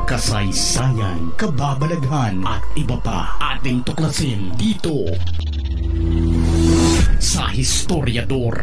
kasaysayan, kababalaghan at iba pa ating tuklasin dito sa Historiador.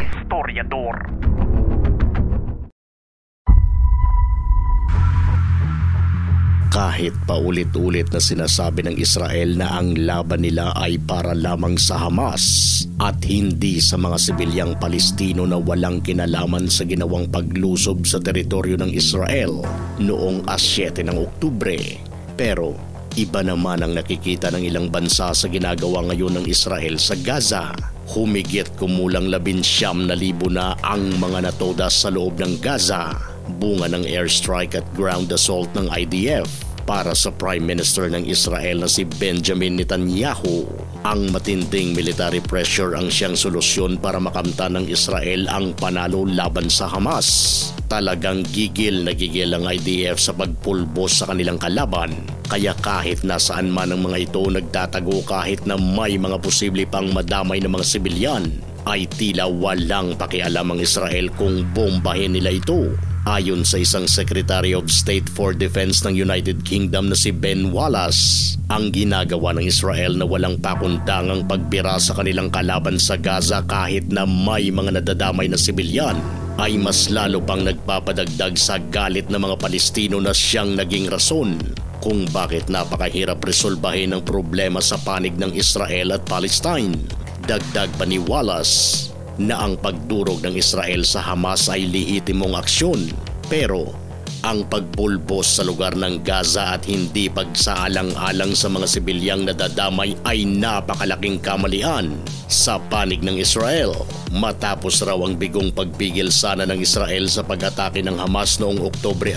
Kahit paulit-ulit na sinasabi ng Israel na ang laban nila ay para lamang sa Hamas at hindi sa mga sibilyang Palestino na walang kinalaman sa ginawang paglusob sa teritoryo ng Israel noong 7 ng Oktubre. Pero iba naman ang nakikita ng ilang bansa sa ginagawa ngayon ng Israel sa Gaza. Humigit kumulang 19,000 na ang mga natodas sa loob ng Gaza, bunga ng airstrike at ground assault ng IDF. Para sa Prime Minister ng Israel na si Benjamin Netanyahu, ang matinding military pressure ang siyang solusyon para makamtan ng Israel ang panalo laban sa Hamas. Talagang gigil na gigil ang IDF sa pagpulbos sa kanilang kalaban, kaya kahit nasaan man ang mga ito nagtatago kahit na may mga posible pang madamay na mga sibilyan, ay tila walang pakialam ang Israel kung bombahin nila ito. Ayon sa isang Secretary of State for Defense ng United Kingdom na si Ben Wallace, ang ginagawa ng Israel na walang pakundangang pagbira sa kanilang kalaban sa Gaza kahit na may mga nadadamay na sibilyan ay mas lalo pang nagpapadagdag sa galit ng mga Palestino na siyang naging rason kung bakit napakahirap resolbahin ang problema sa panig ng Israel at Palestine. Dagdag pa ni Wallace na ang pagdurog ng Israel sa Hamas ay lehitimong aksyon, pero ang pagpulbos sa lugar ng Gaza at hindi pagsaalang-alang sa mga sibilyang nadadamay ay napakalaking kamalian sa panig ng Israel. Matapos raw ang bigong pagpigil sana ng Israel sa pag-atake ng Hamas noong Oktubre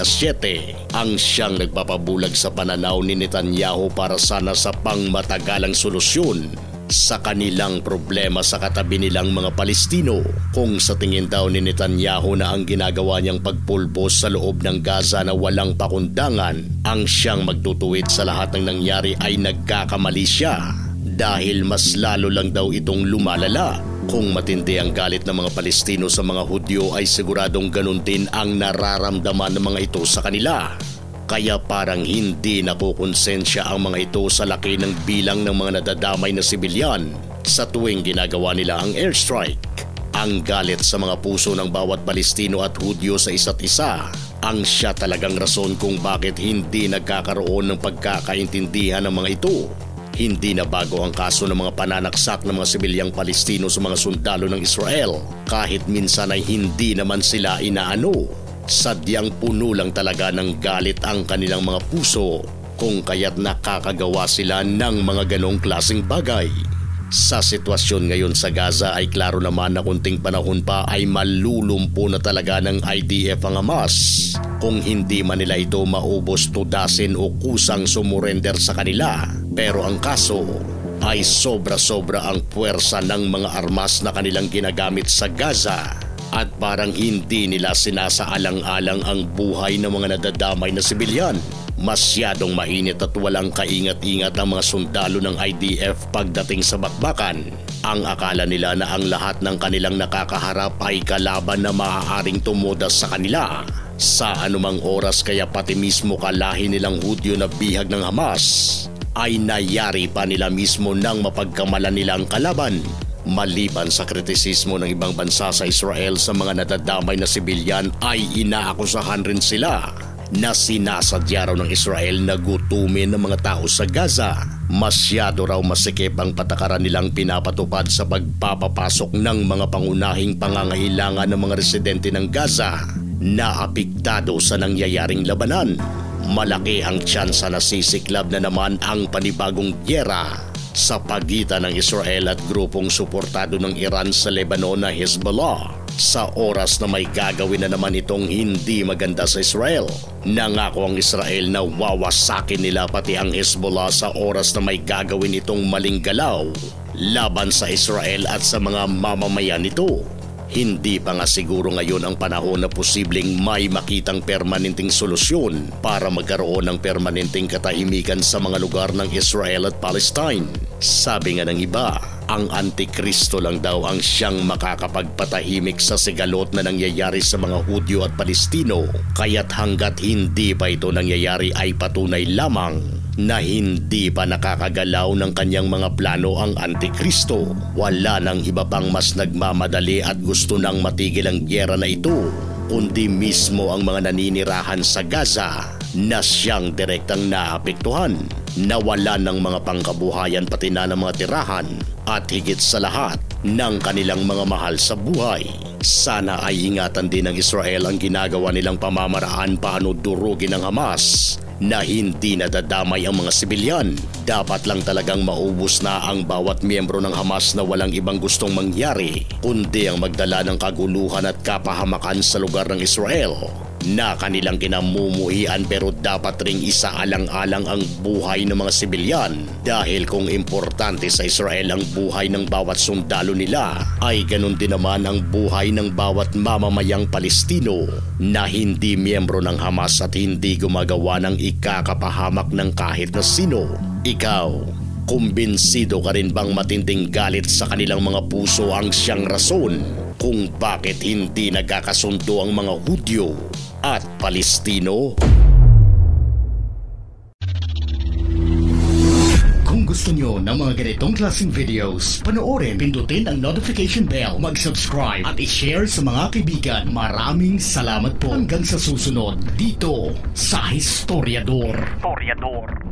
7, ang siyang nagpapabulag sa pananaw ni Netanyahu para sana sa pangmatagalang solusyon sa kanilang problema sa katabi nilang mga Palestino. Kung sa tingin daw ni Netanyahu na ang ginagawa niyang pagpulbos sa loob ng Gaza na walang pakundangan ang siyang magtutuwid sa lahat ng nangyari, ay nagkakamali siya dahil mas lalo lang daw itong lumalala. Kung matindi ang galit ng mga Palestino sa mga Hudyo ay siguradong ganun din ang nararamdaman ng mga ito sa kanila. Kaya parang hindi nakukonsensya ang mga ito sa laki ng bilang ng mga nadadamay na sibilyan sa tuwing ginagawa nila ang airstrike. Ang galit sa mga puso ng bawat Palestino at Hudyo sa isa't isa ang siya talagang rason kung bakit hindi nagkakaroon ng pagkakaintindihan ng mga ito. Hindi na bago ang kaso ng mga pananaksak ng mga sibilyang Palestino sa mga sundalo ng Israel, kahit minsan ay hindi naman sila inaano. Sadyang puno lang talaga ng galit ang kanilang mga puso kung kaya't nakakagawa sila ng mga ganong klaseng bagay. Sa sitwasyon ngayon sa Gaza ay klaro naman na kunting panahon pa ay malulumpo na talaga ng IDF ang Hamas kung hindi man nila ito maubos tudasin o kusang sumurrender sa kanila. Pero ang kaso ay sobra-sobra ang puwersa ng mga armas na kanilang ginagamit sa Gaza. At parang hindi nila sinasaalang-alang ang buhay ng mga nadadamay na sibilyan. Masyadong mainit at walang kaingat-ingat ang mga sundalo ng IDF pagdating sa bakbakan. Ang akala nila na ang lahat ng kanilang nakakaharap ay kalaban na maaaring tumudas sa kanila sa anumang oras, kaya pati mismo kalahi nilang Hudyo na bihag ng Hamas ay nayari pa nila mismo nang mapagkamalan nila ang kalaban. Maliban sa kritisismo ng ibang bansa sa Israel sa mga nadadamay na sibilyan, ay inaakusahan rin sila na sinasadya raw ng Israel na gutumin ng mga tao sa Gaza. Masyado raw masikip ang patakaran nilang pinapatupad sa pagpapapasok ng mga pangunahing pangangailangan ng mga residente ng Gaza na apektado sa nangyayaring labanan. Malaki ang tsansa na sisiklab na naman ang panibagong gyera sa pagitan ng Israel at grupong suportado ng Iran sa Lebanon na Hezbollah sa oras na may gagawin na naman itong hindi maganda sa Israel. Nangako ang Israel na wawasakin nila pati ang Hezbollah sa oras na may gagawin itong maling galaw laban sa Israel at sa mga mamamayan nito. Hindi pa nga siguro ngayon ang panahon na posibleng may makitang permanenteng solusyon para magkaroon ng permanenteng katahimikan sa mga lugar ng Israel at Palestine. Sabi nga ng iba, Ang Antikristo lang daw ang siyang makakapagpatahimik sa sigalot na nangyayari sa mga Hudyo at Palestino, kaya't hanggat hindi pa ito nangyayari ay patunay lamang na hindi pa nakakagalaw ng kanyang mga plano ang Antikristo. Wala nang iba pang mas nagmamadali at gusto nang matigil ang gyera na ito, kundi mismo ang mga naninirahan sa Gaza na siyang direktang naapektuhan. Nawalan ng mga pangkabuhayan pati na ng mga tirahan at higit sa lahat ng kanilang mga mahal sa buhay. Sana ay ingatan din ng Israel ang ginagawa nilang pamamaraan paano durugin ng Hamas na hindi nadadamay ang mga sibilyan. Dapat lang talagang maubos na ang bawat miyembro ng Hamas na walang ibang gustong mangyari kundi ang magdala ng kaguluhan at kapahamakan sa lugar ng Israel na kanilang kinamumuhian, pero dapat ring isaalang-alang ang buhay ng mga sibilyan dahil kung importante sa Israel ang buhay ng bawat sundalo nila, ay ganun din naman ang buhay ng bawat mamamayang Palestino na hindi miyembro ng Hamas at hindi gumagawa ng ikakapahamak ng kahit na sino. Ikaw, kumbinsido ka rin bang matinding galit sa kanilang mga puso ang siyang rason kung bakit hindi nagkakasundo ang mga Hudyo at Palestino? Kung gusto nyo ng mga ganitong klaseng videos, panoorin, pindutin ang notification bell, mag-subscribe at i-share sa mga kaibigan. Maraming salamat po. Hanggang sa susunod dito sa Historiador.